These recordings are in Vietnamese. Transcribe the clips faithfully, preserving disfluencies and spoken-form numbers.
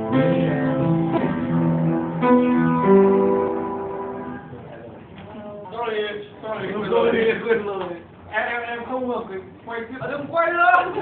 Sorry, sorry, quên rồi, quên rồi. Em em em không ngờ cái quay tiếp. Đừng quay nữa.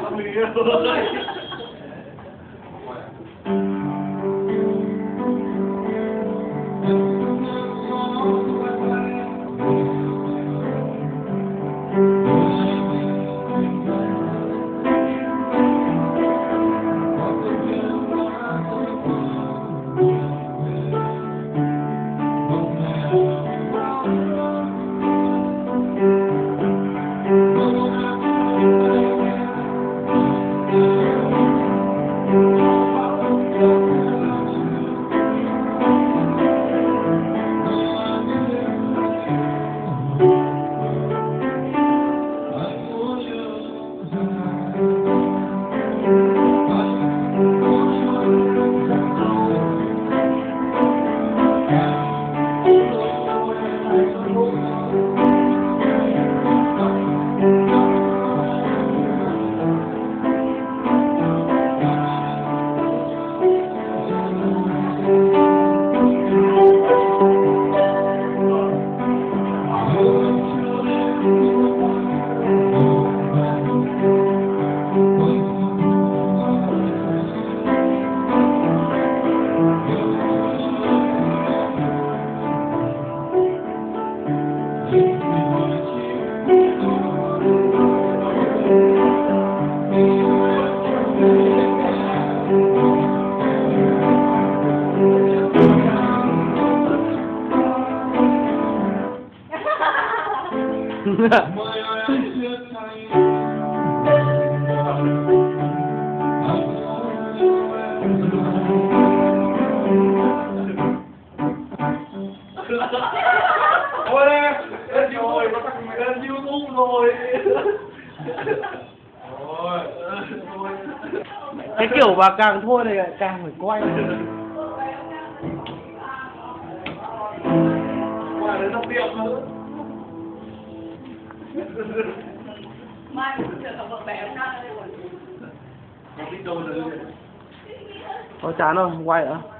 Ôi lên rồi, nó tặng mày lên YouTube rồi. Rồi. Cái kiểu mà càng thua thì càng phải quay. Quay đến năm điểm nữa. Mai cũng chưa tập vợ bé ra đây rồi. Nó biết đâu rồi. Có chán không? Quay ạ?